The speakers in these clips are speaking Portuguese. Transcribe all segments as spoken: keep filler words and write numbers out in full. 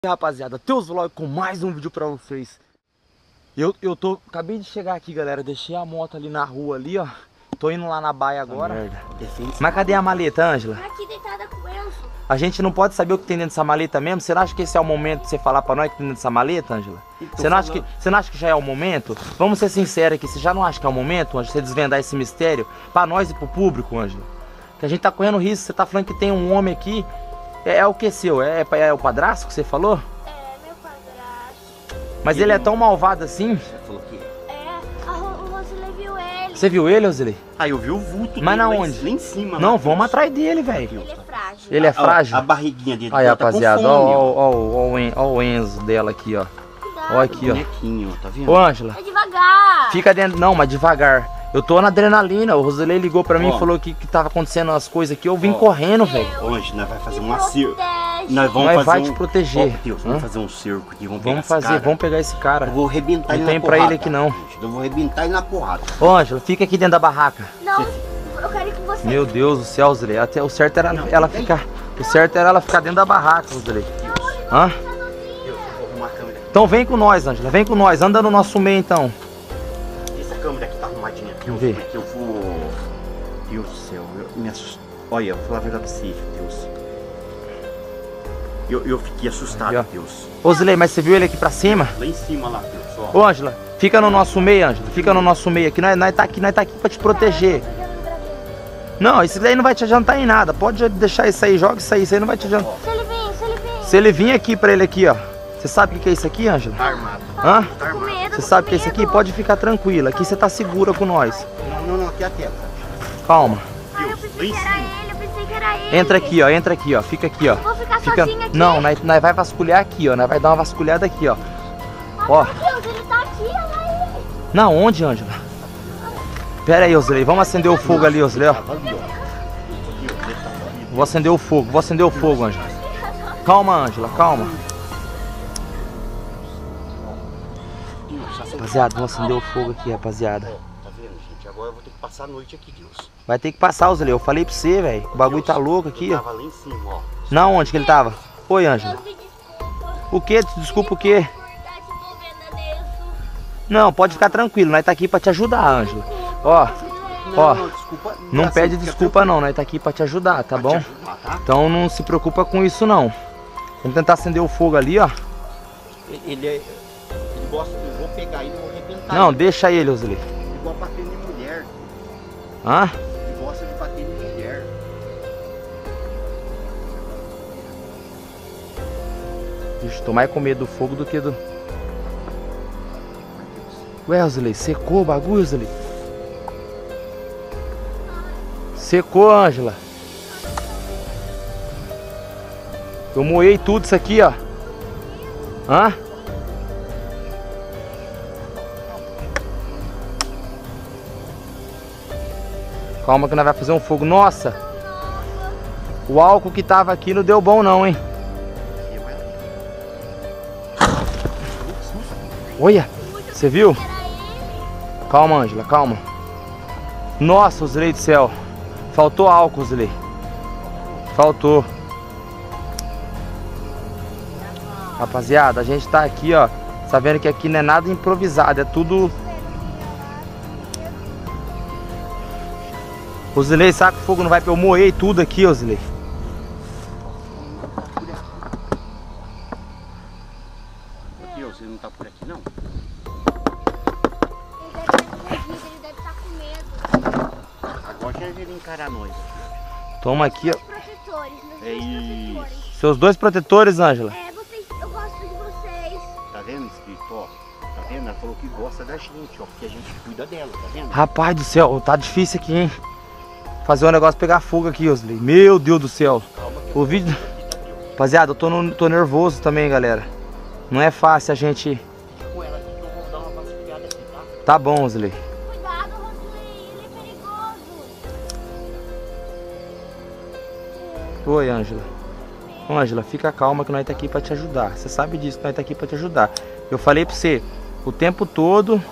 E aí, rapaziada, Teus Vlog com mais um vídeo pra vocês. Eu, eu tô, acabei de chegar aqui, galera. Deixei a moto ali na rua ali, ó. Tô indo lá na baia agora. Merda. Mas cadê a maleta, Ângela? Tá aqui deitada com o Enzo. A gente não pode saber o que tem dentro dessa maleta mesmo? Você não acha que esse é o momento de você falar pra nós o que tem dentro dessa maleta, Ângela? Você não, acha que, você não acha que já é o momento? Vamos ser sinceros aqui, você já não acha que é o momento, Ângela, você desvendar esse mistério pra nós e pro público, Ângela? Que a gente tá correndo risco, você tá falando que tem um homem aqui. É, é o que seu? É, é, é o padrasto que você falou? É, meu padrasto. Mas ele é tão malvado assim? Você falou que é. É, a Ro- o Rosilei viu ele. Você viu ele, Rosilei? Ah, eu vi o vulto Mas dele na lá em- onde? lá em cima. Não, lá, vamos Deus. atrás dele, velho. Ele é frágil. Ele é Ó, frágil? A barriguinha dele Aí, tá rapaziada, com ó, fome, ó, ó. ó, ó, o En- ó o Enzo dela aqui, ó. Cuidado. Ó aqui, ó. Bonequinho, tá vendo? Ô, Ângela, É devagar. fica dentro. Não, mas devagar. Eu tô na adrenalina. O Rosilei ligou pra mim e Ó. falou que, que tava acontecendo as coisas aqui. Eu vim Ó. correndo, velho. Hoje nós vamos fazer Me uma cerco. protege. Nós vamos Nós fazer vai um... te proteger. Ó, Deus, vamos Hã? fazer um cerco aqui. Vamos, Vamos pegar esse fazer, cara. vamos pegar esse cara. Eu vou arrebentar Não ele tem na pra porrada. ele aqui, não. Gente. Eu vou arrebentar ele na porrada. Ô, Ângela, fica aqui dentro da barraca. Não, eu quero que você... Meu Deus do céu, Rosilei. Até o certo era ela ficar. O certo era ela ficar dentro da barraca, Rosilei. Hã? Deus, eu vou arrumar a câmera aqui. Então vem com nós, Ângela. Vem com nós. Anda no nosso meio, então. Essa câmera aqui tá arrumadinha. Deus, Vê. porque eu vou... Deus do céu, eu me assusto. Olha, eu vou falar a verdade pra você, Deus. Eu, eu fiquei assustado, Aqui, ó. Deus. Rosilei, mas você viu ele aqui pra cima? Lá em cima, lá, Deus, ó. Ô, Ângela, fica no nosso meio, Ângela. Fica no nosso meio aqui. Nós, nós tá aqui, nós tá aqui pra te proteger. Não, isso daí não vai te adiantar em nada. Pode deixar isso aí, joga isso aí. Isso aí não vai te adiantar. Se ele vir, se ele vir. Se ele vir aqui pra ele aqui, ó. Você sabe o que é isso aqui, Ângela? Tá armado. Hã? Tá Com armado. medo, Você com sabe o que é isso aqui? medo. Pode ficar tranquila. Aqui você tá segura com nós. Não, não, não, aqui é a tela. Calma. Ai, eu Deus, pensei lá que em era cima. ele, eu pensei que era ele. Entra aqui, ó. Entra aqui, ó. Fica aqui, ó. Vou ficar Fica... sozinha aqui. Não, nós, nós vai vasculhar aqui, ó. Nós vai dar uma vasculhada aqui, ó. Ó. Meu Deus, ele tá aqui, olha ele. Na onde, Ângela? Pera aí, Rosilei. Vamos acender o fogo ali, Rosilei, ó. Tava ali, ó. Deus, ele tava ali. Vou acender o fogo. Vou acender o fogo, Ângela. Calma, Ângela. Calma. Deus, já Rapaziada, vamos acender o fogo aqui, rapaziada. Tá vendo, gente? Agora eu vou ter que passar a noite aqui, Deus. Vai ter que passar, Rosilei. Eu falei pra você, velho. O bagulho tá louco aqui, Eu ó. tava lá em cima, ó. Na onde que ele tava? Oi, Ângela. Deus, me desculpa. O que? Desculpa o quê? Por estar te envolvendo nisso. Não, pode ficar tranquilo. Nós tá aqui pra te ajudar, Ângela. Ó, ó. Não, desculpa. Não assim, pede fica desculpa não. Nós tá aqui pra te ajudar, tá pra te bom? ajudar, tá? Então não se preocupa com isso, não. Vamos tentar acender o fogo ali, ó. Ele, ele, é- ele gosta, eu vou pegar ele e vou arrebentar. Não, ele. deixa ele, Rosilei. Ele gosta de bater em mulher. Hã? Ele gosta de bater em mulher. Ixi, tô mais com medo do fogo do que do... Ué, Rosilei, secou o bagulho, Rosilei? Secou, Ângela. Eu moei tudo isso aqui, ó. Hã? Calma que nós vamos fazer um fogo. Nossa! O álcool que tava aqui não deu bom não, hein? Olha! Você viu? Calma, Ângela, calma. Nossa, Rosilei do céu. Faltou álcool, Rosilei. Faltou. Rapaziada, a gente tá aqui, ó. Sabendo que aqui não é nada improvisado, é tudo... Rosilei, sabe que o fogo não vai pra eu moer tudo aqui, Rosilei. Deus, ele não tá por aqui, não? Ele deve estar com medo. Agora já ele encarar nós. Toma aqui, ó. Protetores, meus É dois isso. protetores. Seus dois protetores, Ângela. É, vocês, eu gosto de vocês. Tá vendo, escrito, ó? Tá vendo? Ela falou que gosta da gente, ó. Porque a gente cuida dela, tá vendo? Rapaz do céu, tá difícil aqui, hein? Fazer um negócio pegar fogo aqui, Rosilei. Meu Deus do céu. Calma que O vídeo... aqui tá Deus. Rapaziada, eu tô, no- tô nervoso também, galera. Não é fácil a gente... Fica com ela aqui que eu vou dar uma vasculhada aqui, tá? Tá bom, Rosilei. Cuidado, Rosilei, ele é perigoso. Oi, Ângela. Ô, Ângela, fica calma que nós tá aqui pra te ajudar. Você sabe disso, que nós tá aqui pra te ajudar. Eu falei pra você, o tempo todo...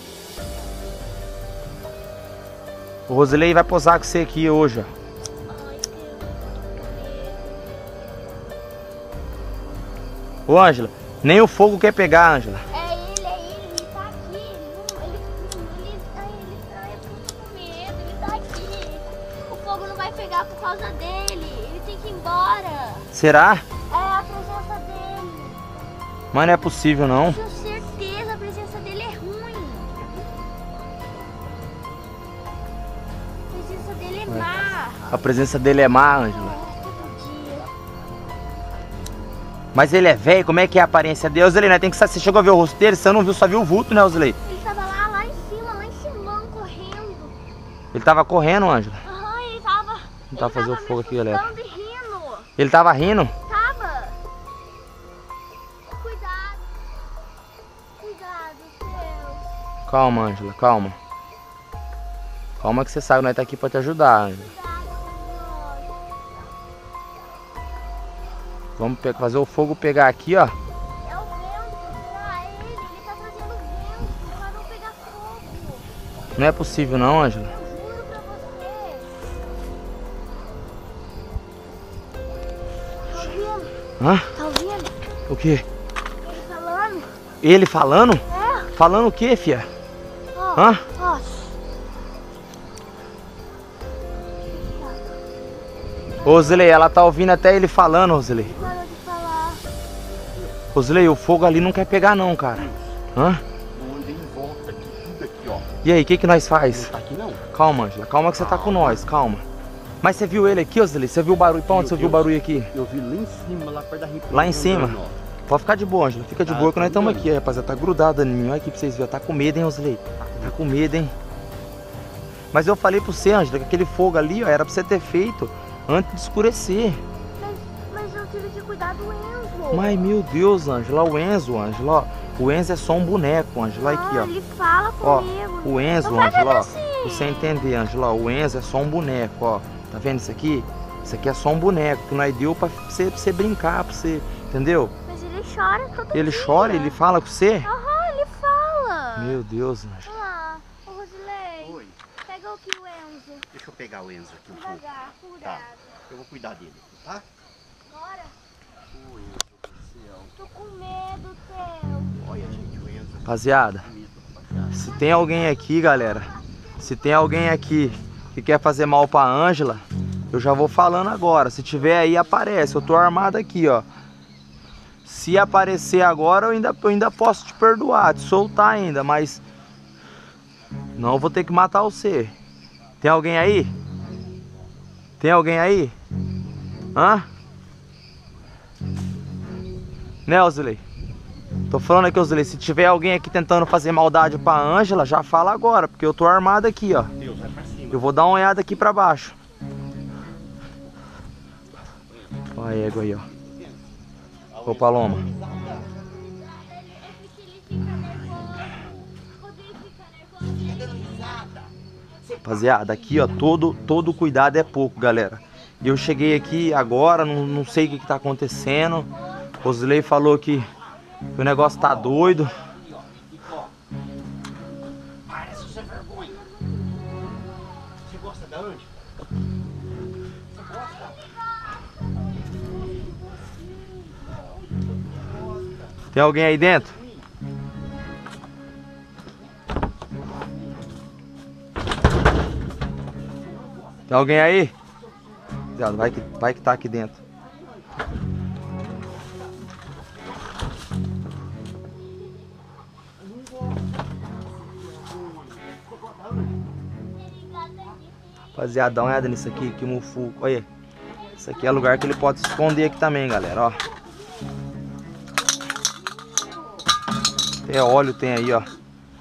O Rosilei vai posar com você aqui hoje, ó. Ai, Deus. Ô, Ângela, nem o fogo quer pegar, Ângela. É ele, é ele, ele tá aqui. Ele, ele, ele, ai, ele, ai, eu tô com medo, ele tá aqui. O fogo não vai pegar por causa dele. Ele tem que ir embora. Será? É a presença dele. Mas não é possível, não. Tenho certeza, a presença dele é ruim. A presença dele é má. A presença dele é má, Ângela. É, todo dia. Mas ele é velho, como é que é a aparência dele? Osley, né? Tem que saber. Você chegou a ver o rosto dele? Você não viu, só viu o vulto, né, Osley? Ele tava lá, lá em cima, lá em cima, correndo. Ele tava correndo, Ângela. Aham, ele tava. Vou tentar fazer o fogo aqui, galera. Ele tava me rindo. Ele tava rindo? Tava. Cuidado. Cuidado, Deus. Calma, Ângela, calma. Calma que você sabe, nós tá aqui pra te ajudar, Ângela. Cuidado, Vamos pe- fazer o fogo pegar aqui, ó. é o vento, será ele? Ele tá trazendo vento pra não pegar fogo. Não é possível não, Ângela. Eu juro pra você. Tá ouvindo? Hã? Tá ouvindo? O quê? Ele falando? Ele falando? É, Falando o quê, fia? ó. Hã? Ó. Osley, ela tá ouvindo até ele falando, Osley. Parou de falar. Osley, o fogo ali não quer pegar não, cara. Hã? Onde em volta aqui, tudo aqui, ó. E aí, o que que nós faz? Não tá aqui não. Calma, Ângela. Calma que você tá com nós, calma. Mas você viu ele aqui, Osley? Você viu o barulho? Pra onde você viu o barulho aqui? Eu vi lá em cima, lá perto da represa. Lá em cima? Pode ficar de boa, Ângela. Fica de Tá, boa que nós tá estamos bom. aqui, rapaziada. Tá grudada em mim. Olha aqui pra vocês verem. Tá com medo, hein, Osley? Tá com medo, hein? Mas eu falei pro você, Ângela, que aquele fogo ali, ó, era pra você ter feito antes de escurecer. Mas, mas eu tive que cuidar do Enzo. Mas, meu Deus, Ângela, o Enzo, Ângela, ó. O Enzo é só um boneco, Ângela. Olha aqui, Ah, ó. ele fala Ó, comigo. o Enzo, Não vai Ângela, ó. fazer Pra assim. você entender, Ângela, ó, o Enzo é só um boneco, ó. Tá vendo isso aqui? Isso aqui é só um boneco que nós deu pra você, pra você brincar, pra você, entendeu? Mas ele chora todo Ele dia. chora, ele fala com você? Aham, ele fala. Meu Deus, Ângela. Olha lá, ô Rosilei. Oi, Pega aqui o Enzo. deixa eu pegar o Enzo aqui um pouco. Devagar, cuidado. Tá, eu vou cuidar dele, tá? Bora. O Enzo do céu. Tô com medo, Theo. Olha, gente, o Enzo. Rapaziada, Medo, rapaziada. se tem alguém aqui, galera, se tem alguém aqui que quer fazer mal pra Ângela, eu já vou falando agora. Se tiver aí, aparece. Eu tô armado aqui, ó. Se aparecer agora, eu ainda, eu ainda posso te perdoar, te soltar ainda, mas não, eu vou ter que matar você. Tem alguém aí? Tem alguém aí? Hã? Né, Osley? Tô falando aqui, Osley, se tiver alguém aqui tentando fazer maldade pra Ângela, já fala agora, porque eu tô armado aqui, ó. Deus, vai pra cima. Eu vou dar uma olhada aqui pra baixo. Olha a égua aí, ó. Ô, Paloma. Ele fica nervoso. Rodrigo fica nervoso. Rapaziada, aqui, ó, todo, todo cuidado é pouco, galera. E eu cheguei aqui agora, não, não sei o que, que tá acontecendo. O Osley falou que, que o negócio tá doido. Parece você vergonha. Você gosta da Ângela? Você gosta? Tem alguém aí dentro? Tem alguém aí? Vai que, vai que tá aqui dentro. Rapaziada, dá uma olhada nisso aqui, que mufuco. Olha, isso aqui é lugar que ele pode se esconder aqui também, galera, ó. Até óleo tem aí, ó.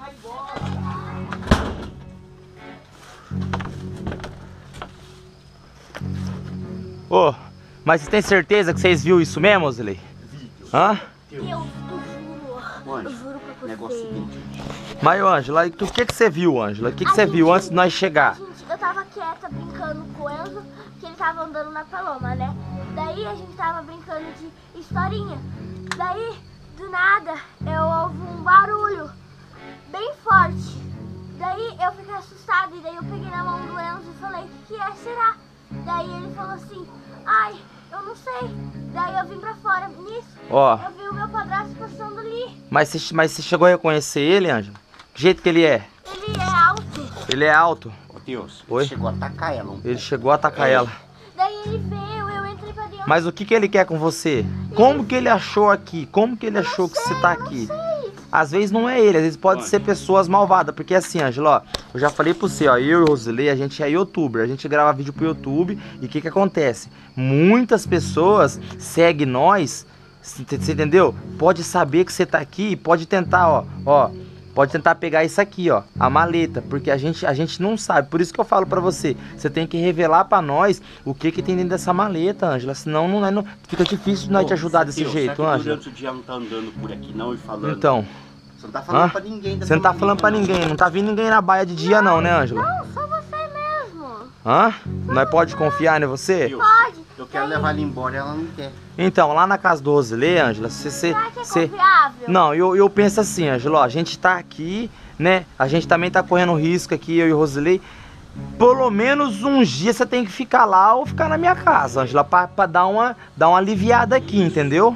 Ô, mas você tem certeza que vocês viram isso mesmo, Osley? Hã? Eu, eu juro. Eu Anjo, juro pra você. negócio seguinte. Mas, Ângela, o que, que você viu, Ângela? O que, que você viu antes de nós chegar? Gente, eu tava quieta brincando com o Enzo, que ele tava andando na Paloma, né? Daí a gente tava brincando de historinha. Daí, do nada, eu ouvi um barulho bem forte. Daí eu fiquei assustada e daí eu peguei na mão do Enzo e falei, o que, que é, será? Daí ele falou assim, ai, eu não sei. Daí eu vim pra fora. Nisso, Ó. eu vi o meu padrasto passando ali. Mas você, mas você chegou a reconhecer ele, Ângela? Que jeito que ele é? Ele é alto. Ele é alto. Ô Deus, Oi? ele chegou a atacar ela. Um Ele chegou a atacar É. ela. Daí ele veio, eu entrei pra dentro. Mas o que, que ele quer com você? Como que ele achou aqui? Como que ele achou que você tá aqui? Não sei. Às vezes não é ele, às vezes pode ser pessoas malvadas. Porque assim, Ângela, ó, eu já falei pra você, ó, eu e o Rosilei, a gente é youtuber, a gente grava vídeo pro YouTube. E o que que acontece? Muitas pessoas seguem nós, você entendeu? Pode saber que você tá aqui, pode tentar, ó, ó. Pode tentar pegar isso aqui, ó, a maleta, porque a gente, a gente não sabe. Por isso que eu falo pra você, você tem que revelar pra nós o que que tem dentro dessa maleta, Ângela. Senão não, é, não fica difícil nós te ajudar desse Deus, jeito, será que Ângela. durante o dia não tá andando por aqui não e falando? Então, Você não tá falando hã? pra ninguém. da Você não tá família, falando pra não. ninguém, não tá vindo ninguém na baia de dia não, né, Ângela? Não, só você mesmo. Hã? Nós pode confiar em você? Deus, Pode. eu quero levar ela embora, ela não quer. Então, lá na casa do Rosilei, Ângela, você... você, Será que é você... confiável? Não, eu, eu penso assim, Ângela, ó, a gente tá aqui, né? A gente também tá correndo risco aqui, eu e o Rosilei. Pelo menos uns dias você tem que ficar lá ou ficar na minha casa, Ângela, pra, pra dar, uma, dar uma aliviada aqui, entendeu?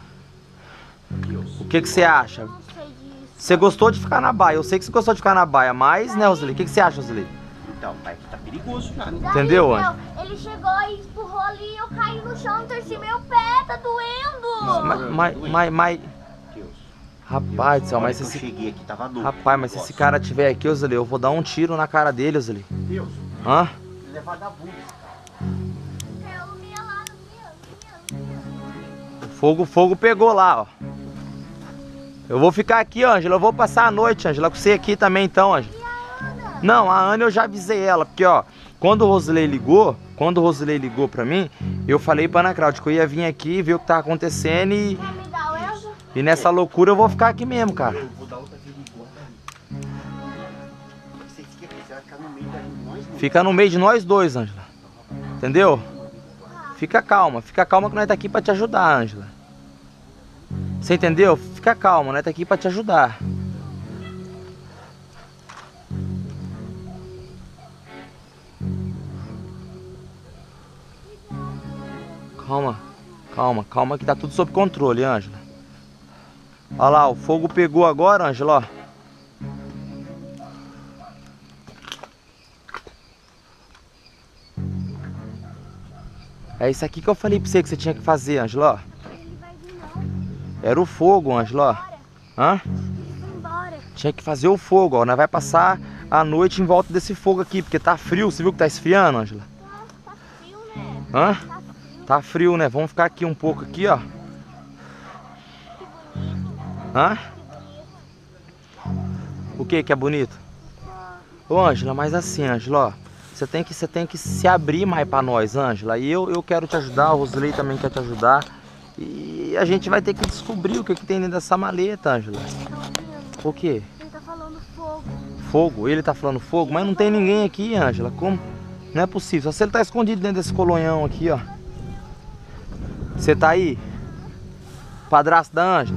Deus. O que que você acha? Eu não sei disso. Você gostou de ficar na baia, eu sei que você gostou de ficar na baia, mas, né, Rosilei? O que que você acha, Rosilei? Então, pai, que tá perigoso já, né? Daí, Entendeu, meu, Ângela? ele chegou e empurrou ali, eu caí no chão, torci meu pé, tá doendo. Não, Mas, mas, mas, mas... Deus. Rapaz do céu, Olha mas que eu esse... cheguei aqui, tava louco. Rapaz, mas se esse cara tiver aqui, Rosilei, eu vou dar um tiro na cara dele, Rosilei. Deus, Hã? levar da bunda. Eu não ia lá, não ia, não ia, não ia. Fogo, fogo pegou lá, ó. Eu vou ficar aqui, Ângela. Eu vou passar a noite, Ângela, com você aqui também, então, Ângela. Não, a Ana eu já avisei ela, porque, ó, quando o Rosilei ligou, quando o Rosilei ligou pra mim, eu falei pra Ana Cláudia que eu ia vir aqui, ver o que tava acontecendo e, Quer me dar o Elza? e nessa loucura eu vou ficar aqui mesmo, cara. Eu vou dar outra vez embora daí. Você fica, você vai ficar no meio da nós, não. Fica no meio de nós dois, Ângela. Entendeu? Fica calma, fica calma que nós tá aqui pra te ajudar, Ângela. Você entendeu? Fica calma, nós tá aqui pra te ajudar. Calma, calma, calma que tá tudo sob controle, Ângela. Olha lá, o fogo pegou agora, Ângela, ó. É isso aqui que eu falei pra você que você tinha que fazer, Ângela, ó. Ele vai vir não. Era o fogo, Ângela, ó. Hã? Ele vai embora. Tinha que fazer o fogo, ó. Nós vai passar a noite em volta desse fogo aqui, porque tá frio. Você viu que tá esfriando, Ângela? Nossa, tá frio, né? Hã? Tá frio. Tá frio, né? Vamos ficar aqui um pouco aqui, ó. Hã? O que que é bonito? Ô, Ângela, mas assim, Ângela, ó. Você tem que, você tem que se abrir mais pra nós, Ângela. E eu, eu quero te ajudar, o Rosilei também quer te ajudar. E a gente vai ter que descobrir o que, que tem dentro dessa maleta, Ângela. Tá ouvindo? O quê? Ele tá falando fogo. Fogo? Ele tá falando fogo? Mas não tem ninguém aqui, Ângela. Como? Não é possível. Só se ele tá escondido dentro desse colonhão aqui, ó. Você tá aí? Padrasto da Ângela?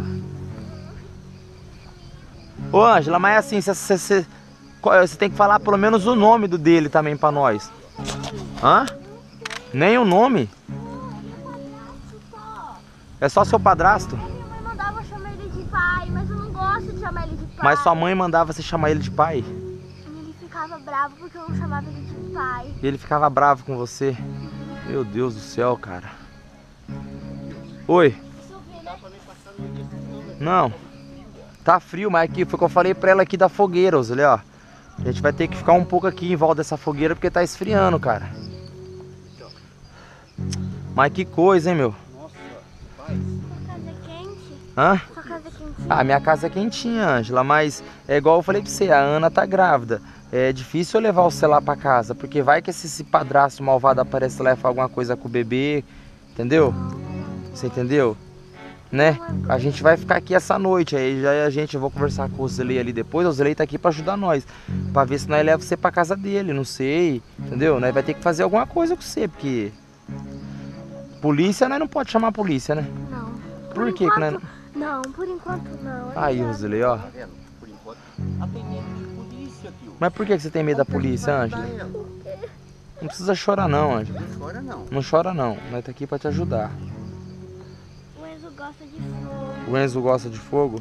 Ô, Ângela, mas assim, você tem que falar pelo menos o nome do dele também pra nós. Hã? Nem o nome? É só seu padrasto? Minha mãe mandava chamar ele de pai, mas eu não gosto de chamar ele de pai. Mas sua mãe mandava você chamar ele de pai? Ele ficava bravo porque eu não chamava ele de pai. E ele ficava bravo com você? Meu Deus do céu, cara. Oi? Não. Tá frio, mas aqui foi o que eu falei pra ela aqui da fogueira, olha, ó. A gente vai ter que ficar um pouco aqui em volta dessa fogueira porque tá esfriando, cara. Mas que coisa, hein, meu? Sua casa é quente? Hã? Sua casa é quentinha? Ah, minha casa é quentinha, Ângela, mas é igual eu falei pra você, a Ana tá grávida. É difícil eu levar o celular pra casa, porque vai que esse, esse padrasto malvado aparece lá e faz alguma coisa com o bebê, entendeu? Você entendeu? Né? A gente vai ficar aqui essa noite, aí já a gente, eu vou conversar com o Rosilei ali depois, o Rosilei tá aqui pra ajudar nós, pra ver se nós leva você pra casa dele, não sei, entendeu? Nós vai ter que fazer alguma coisa com você, porque polícia, nós não pode chamar a polícia, né? Não. Por que que nós não... Não, por enquanto não. Aí, Rosilei, ó. Tá vendo? Por enquanto, ela tem medo de polícia, tio. Mas por que que você tem medo da polícia, Ângela? Não precisa chorar não, Ângela. Não chora não. Não chora não, nós tá aqui pra te ajudar. gosta de fogo. O Enzo gosta de fogo?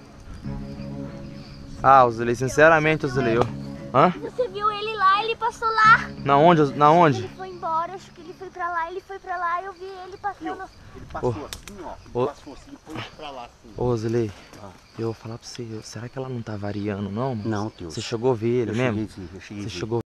Ah, Osilei, sinceramente, Osilei, eu... Hã? Você viu ele lá, ele passou lá. Na onde? Na onde? Ele foi embora, acho que ele foi pra lá, ele foi pra lá, eu vi ele passando. Ele passou Oh. assim, ó. Ele Oh. passou assim e foi pra lá assim. Ô, Osilei, Ah. eu vou falar pra você, será que ela não tá variando, não? Mano? Não, tio. Você chegou a ver ele Eu mesmo? cheguei, sim, eu cheguei Você a ver. chegou